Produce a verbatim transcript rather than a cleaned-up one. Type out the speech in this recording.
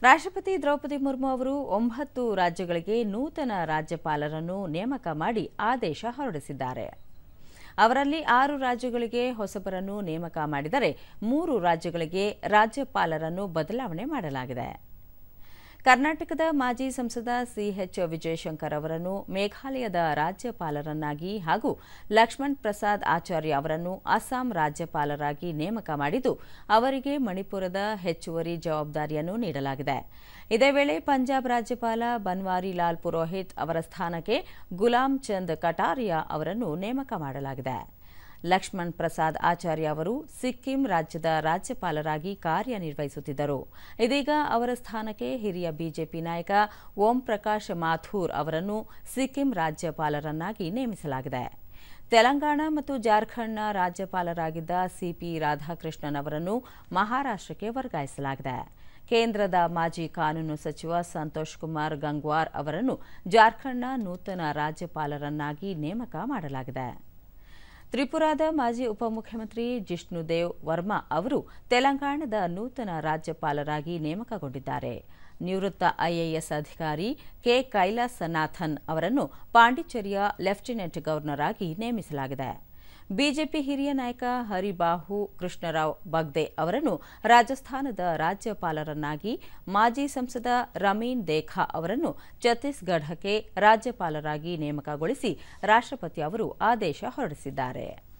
ರಾಷ್ಟ್ರಪತಿ ದ್ರೌಪದಿ ಮುರ್ಮು ಅವರು ಒಂಬತ್ತು ರಾಜ್ಯಗಳಿಗೆ ನೂತನ ರಾಜ್ಯಪಾಲರನ್ನು ನೇಮಕ ಮಾಡಿ ಆದೇಶ ಹೊರಡಿಸಿದ್ದಾರೆ. ಅವರಲ್ಲಿ ಆರು ರಾಜ್ಯಗಳಿಗೆ ಹೊಸಬರನ್ನು ನೇಮಕ ಮಾಡಿದರೆ ಮೂರು ರಾಜ್ಯಗಳಿಗೆ ರಾಜ್ಯಪಾಲರನ್ನು ಬದಲಾವಣೆ ಮಾಡಲಾಗಿದೆ. ಕರ್ನಾಟಕದ ಮಾಜಿ ಸಂಸದ ಸಿಎಚ್ ವಿಜಯಶಂಕರ್ ಅವರನ್ನು ಮೇಘಾಲಯದ ರಾಜ್ಯಪಾಲರನ್ನಾಗಿ ಹಾಗೂ ಲಕ್ಷ್ಮಣ್ ಪ್ರಸಾದ್ ಆಚಾರ್ಯ ಅವರನ್ನು ಅಸ್ಸಾಂ ರಾಜ್ಯಪಾಲರಾಗಿ ನೇಮಕ ಮಾಡಿದ್ದು, ಅವರಿಗೆ ಮಣಿಪುರದ ಹೆಚ್ಚುವರಿ ಜವಾಬ್ದಾರಿಯನ್ನು ನೀಡಲಾಗಿದೆ. ಇದೇ ವೇಳೆ ಪಂಜಾಬ್ ರಾಜ್ಯಪಾಲ ಬನ್ವಾರಿ ಲಾಲ್ ಪುರೋಹಿತ್ ಅವರ ಸ್ಥಾನಕ್ಕೆ ಗುಲಾಂ ಚಂದ್ ಕಟಾರಿಯಾ ಅವರನ್ನು ನೇಮಕ ಮಾಡಲಾಗಿದೆ. ಲಕ್ಷ್ಮಣ್ ಪ್ರಸಾದ್ ಆಚಾರ್ಯ ಅವರು ಸಿಕ್ಕಿಂ ರಾಜ್ಯದ ರಾಜ್ಯಪಾಲರಾಗಿ ಕಾರ್ಯನಿರ್ವಹಿಸುತ್ತಿದ್ದರು. ಇದೀಗ ಅವರ ಸ್ಥಾನಕ್ಕೆ ಹಿರಿಯ ಬಿಜೆಪಿ ನಾಯಕ ಓಂ ಪ್ರಕಾಶ್ ಮಾಥೂರ್ ಅವರನ್ನು ಸಿಕ್ಕಿಂ ರಾಜ್ಯಪಾಲರನ್ನಾಗಿ ನೇಮಿಸಲಾಗಿದೆ. ತೆಲಂಗಾಣ ಮತ್ತು ಜಾರ್ಖಂಡ್ನ ರಾಜ್ಯಪಾಲರಾಗಿದ್ದ ಸಿಪಿ ರಾಧಾಕೃಷ್ಣನ್ ಅವರನ್ನು ಮಹಾರಾಷ್ಟ್ರಕ್ಕೆ ವರ್ಗಾಯಿಸಲಾಗಿದೆ. ಕೇಂದ್ರದ ಮಾಜಿ ಕಾನೂನು ಸಚಿವ ಸಂತೋಷ್ ಕುಮಾರ್ ಗಂಗ್ವಾರ್ ಅವರನ್ನು ಜಾರ್ಖಂಡ್ನ ನೂತನ ರಾಜ್ಯಪಾಲರನ್ನಾಗಿ ನೇಮಕ ಮಾಡಲಾಗಿದೆ. ತ್ರಿಪುರಾದ ಮಾಜಿ ಉಪಮುಖ್ಯಮಂತ್ರಿ ಜಿಷ್ಣುದೇವ್ ವರ್ಮಾ ಅವರು ತೆಲಂಗಾಣದ ನೂತನ ರಾಜ್ಯಪಾಲರಾಗಿ ನೇಮಕಗೊಂಡಿದ್ದಾರೆ. ನಿವೃತ್ತ ಐಎಎಸ್ ಅಧಿಕಾರಿ ಕೆ ಕೈಲಾಸನಾಥನ್ ಅವರನ್ನು ಪಾಂಡಿಚೇರಿಯ ಲೆಫ್ಟಿನೆಂಟ್ ಗವರ್ನರ್ ಆಗಿ ನೇಮಿಸಲಾಗಿದೆ. ಬಿಜೆಪಿ ಹಿರಿಯ ನಾಯಕ ಹರಿಬಾಹು ಕೃಷ್ಣರಾವ್ ಬಗ್ದೆ ಅವರನ್ನು ರಾಜಸ್ಥಾನದ ರಾಜ್ಯಪಾಲರನ್ನಾಗಿ, ಮಾಜಿ ಸಂಸದ ರಮೀನ್ ದೇಖಾ ಅವರನ್ನು ಛತ್ತೀಸ್ಗಢಕ್ಕೆ ರಾಜ್ಯಪಾಲರಾಗಿ ನೇಮಕಗೊಳಿಸಿ ರಾಷ್ಟ್ರಪತಿ ಅವರು ಆದೇಶ ಹೊರಡಿಸಿದ್ದಾರೆ.